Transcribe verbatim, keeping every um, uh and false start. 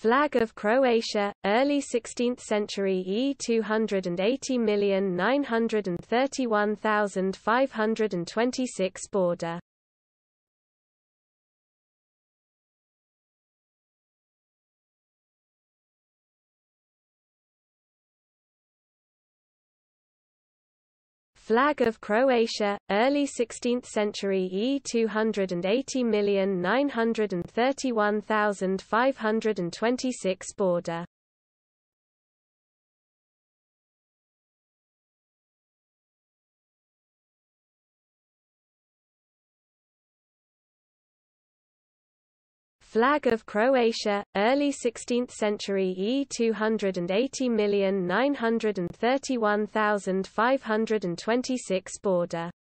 Flag of Croatia, early sixteenth century E two hundred eighty million nine hundred thirty-one thousand five hundred twenty-six Border. Flag of Croatia, early sixteenth century E two hundred eighty million nine hundred thirty-one thousand five hundred twenty-six Border. Flag of Croatia, early sixteenth century E two hundred eighty million nine hundred thirty-one thousand five hundred twenty-six Border.